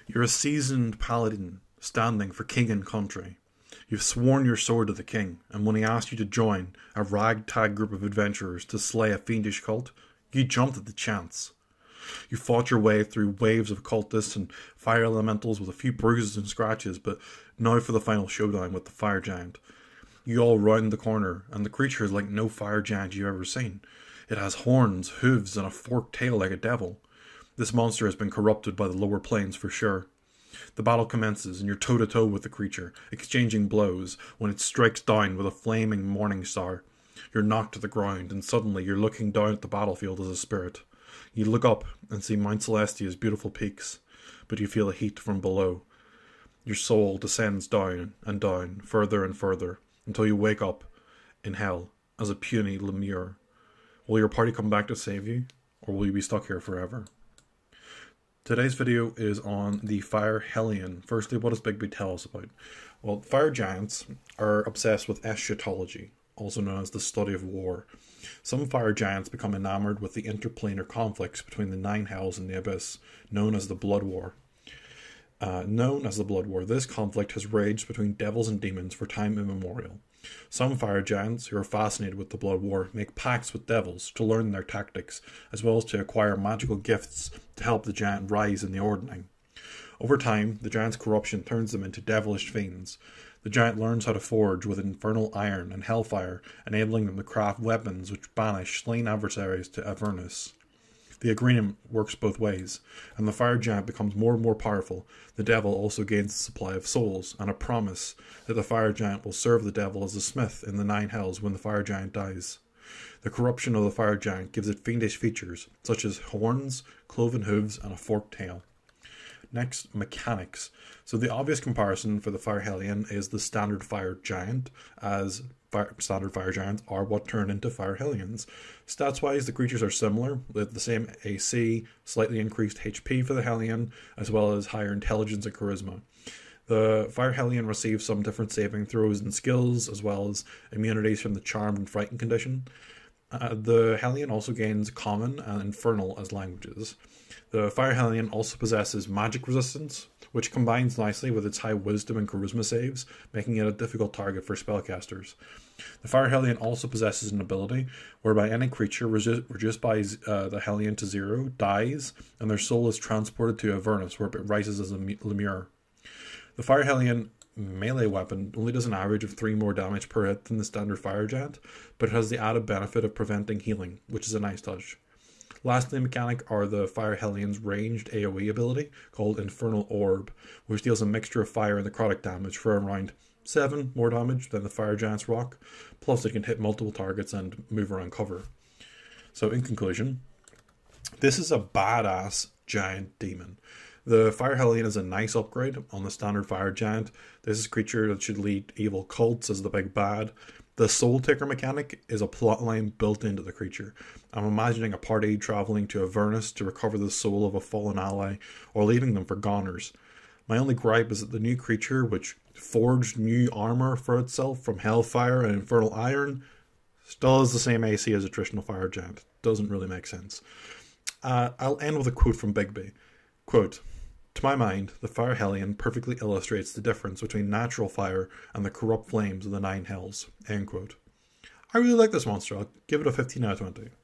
You're a seasoned paladin standing for king and country. You've sworn your sword to the king, and when he asked you to join a ragtag group of adventurers to slay a fiendish cult, you jumped at the chance. You fought your way through waves of cultists and fire elementals with a few bruises and scratches, but now for the final showdown with the fire giant. You all round the corner, and the creature is like no fire giant you've ever seen. It has horns, hooves, and a forked tail like a devil. This monster has been corrupted by the lower planes for sure. The battle commences, and you're toe-to-toe with the creature, exchanging blows, when it strikes down with a flaming morning star. You're knocked to the ground, and suddenly you're looking down at the battlefield as a spirit. You look up and see Mount Celestia's beautiful peaks, but you feel the heat from below. Your soul descends down and down, further and further, until you wake up in hell as a puny lemure. Will your party come back to save you, or will you be stuck here forever? Today's video is on the Fire Hellion. Firstly, what does Bigby tell us about? Well, fire giants are obsessed with eschatology, also known as the study of war. Some fire giants become enamored with the interplanar conflicts between the Nine Hells and the Abyss, known as the Blood War. This conflict has raged between devils and demons for time immemorial. Some fire giants who are fascinated with the Blood War make pacts with devils to learn their tactics, as well as to acquire magical gifts to help the giant rise in the ordning. Over time, the giant's corruption turns them into devilish fiends. The giant learns how to forge with infernal iron and hellfire, enabling them to craft weapons which banish slain adversaries to Avernus. The agreement works both ways, and the fire giant becomes more and more powerful. The devil also gains a supply of souls, and a promise that the fire giant will serve the devil as a smith in the Nine Hells when the fire giant dies. The corruption of the fire giant gives it fiendish features, such as horns, cloven hooves, and a forked tail. Next, mechanics. So the obvious comparison for the Fire Hellion is the standard fire giant, as standard fire giants are what turn into Fire Hellions. Stats-wise, the creatures are similar, with the same AC, slightly increased HP for the Hellion, as well as higher intelligence and charisma. The Fire Hellion receives some different saving throws and skills, as well as immunities from the Charmed and Frightened condition. The Hellion also gains Common and Infernal as languages. The Fire Hellion also possesses magic resistance, which combines nicely with its high wisdom and charisma saves, making it a difficult target for spellcasters. The Fire Hellion also possesses an ability whereby any creature reduced by the Hellion to 0 dies, and their soul is transported to Avernus, where it rises as a lemure. The Fire Hellion melee weapon only does an average of 3 more damage per hit than the standard fire giant, but it has the added benefit of preventing healing, which is a nice touch. Lastly, mechanic are the Fire Hellion's ranged AoE ability, called Infernal Orb, which deals a mixture of fire and necrotic damage for around 7 more damage than the Fire Giant's rock, plus it can hit multiple targets and move around cover. So in conclusion, this is a badass giant demon. The Fire Hellion is a nice upgrade on the standard fire giant. This is a creature that should lead evil cults as the big bad. The Soul Taker mechanic is a plotline built into the creature. I'm imagining a party travelling to Avernus to recover the soul of a fallen ally, or leaving them for goners. My only gripe is that the new creature, which forged new armour for itself from Hellfire and Infernal Iron, still has the same AC as a traditional fire giant. Doesn't really make sense. I'll end with a quote from Bigby. Quote, "To my mind, the Fire Hellion perfectly illustrates the difference between natural fire and the corrupt flames of the Nine Hells." End quote. I really like this monster. I'll give it a 15 out of 20.